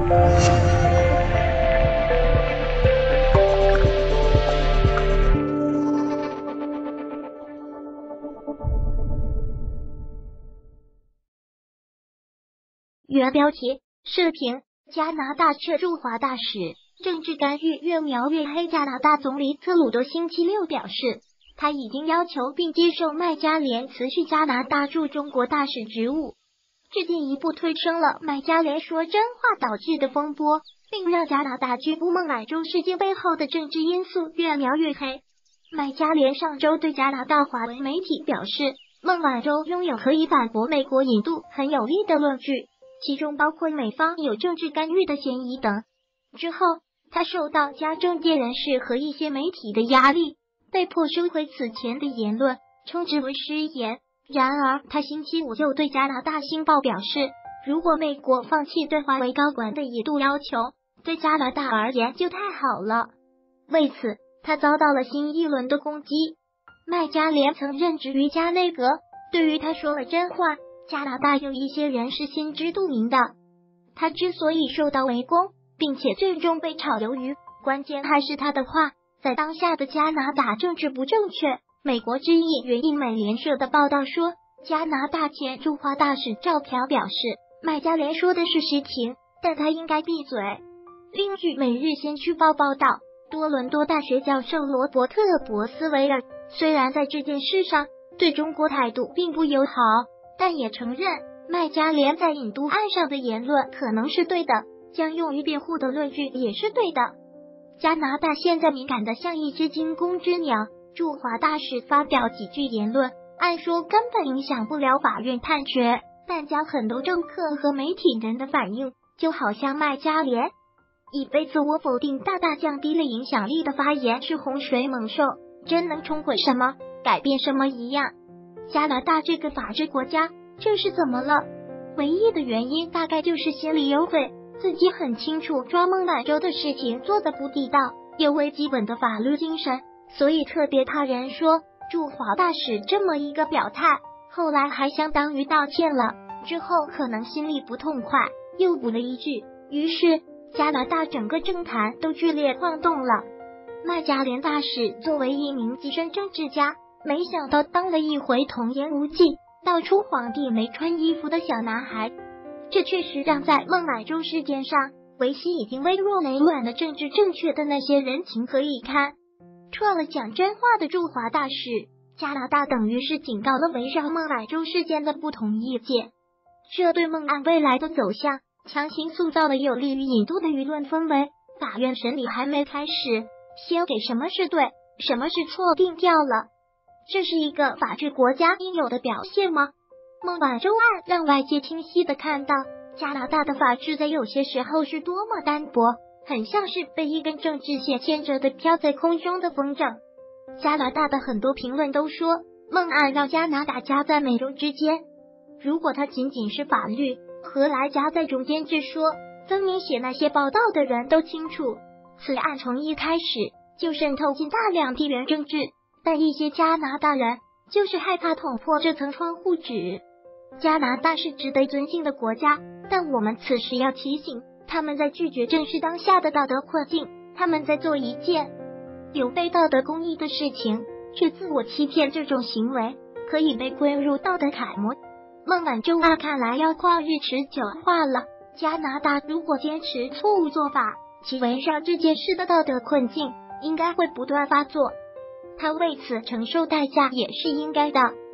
原标题：视频，加拿大撤驻华大使，政治干预越描越黑。加拿大总理特鲁多星期六表示，他已经要求并接受麦加连辞去加拿大驻中国大使职务，这进一步推升了麦加连说真话导致的风波，并让加拿大拘捕孟晚舟事件背后的政治因素越描越黑。麦加连上周对加拿大华文媒体表示，孟晚舟拥有可以反驳美国引渡很有力的论据，其中包括美方有政治干预的嫌疑等。之后，他受到加政界人士和一些媒体的压力，被迫收回此前的言论，称之为失言。然而，他星期五又对加拿大星报表示，如果美国放弃对华为高管的引渡要求，对加拿大而言就太好了。为此，他遭到了新一轮的攻击。麦加连曾任职于加内阁，对于他说了真话，加拿大有一些人是心知肚明的。他之所以受到围攻，并且最终被炒鱿鱼，关键还是他的话。在当下的加拿大政治不正确，美国之音援引美联社的报道说，加拿大前驻华大使赵朴表示，麦加连说的是实情，但他应该闭嘴。另据每日先驱报报道，多伦多大学教授罗伯特·博斯维尔虽然在这件事上对中国态度并不友好，但也承认麦加连在引渡案上的言论可能是对的，将用于辩护的论据也是对的。加拿大现在敏感的像一只惊弓之鸟，驻华大使发表几句言论，按说根本影响不了法院判决，但将很多政客和媒体人的反应，就好像麦加连以被自我否定大大降低了影响力的发言是洪水猛兽，真能冲毁什么，改变什么一样。加拿大这个法治国家，这是怎么了？唯一的原因大概就是心里有鬼，自己很清楚抓孟晚舟的事情做得不地道，有违基本的法律精神，所以特别怕人说驻华大使这么一个表态，后来还相当于道歉了，之后可能心里不痛快，又补了一句，于是加拿大整个政坛都剧烈晃动了。麦加连大使作为一名资深政治家，没想到当了一回童言无忌，道出皇帝没穿衣服的小男孩。这确实让在孟晚舟事件上维系已经微弱雷软的政治正确的那些人情何以堪。除了讲真话的驻华大使，加拿大等于是警告了围绕孟晚舟事件的不同意见，这对孟案未来的走向强行塑造了有利于引渡的舆论氛围。法院审理还没开始，先给什么是对，什么是错定掉了，这是一个法治国家应有的表现吗？孟晚舟案让外界清晰地看到，加拿大的法治在有些时候是多么单薄，很像是被一根政治线牵着的飘在空中的风筝。加拿大的很多评论都说，孟案让加拿大夹在美洲之间。如果它仅仅是法律，何来夹在中间之说？分明写那些报道的人都清楚，此案从一开始就渗透进大量地缘政治，但一些加拿大人就是害怕捅破这层窗户纸。加拿大是值得尊敬的国家，但我们此时要提醒，他们在拒绝正视当下的道德困境，他们在做一件有悖道德公义的事情，却自我欺骗，这种行为可以被归入道德楷模。孟晚舟案看来要旷日持久化了，加拿大如果坚持错误做法，其围绕这件事的道德困境应该会不断发作，他为此承受代价也是应该的。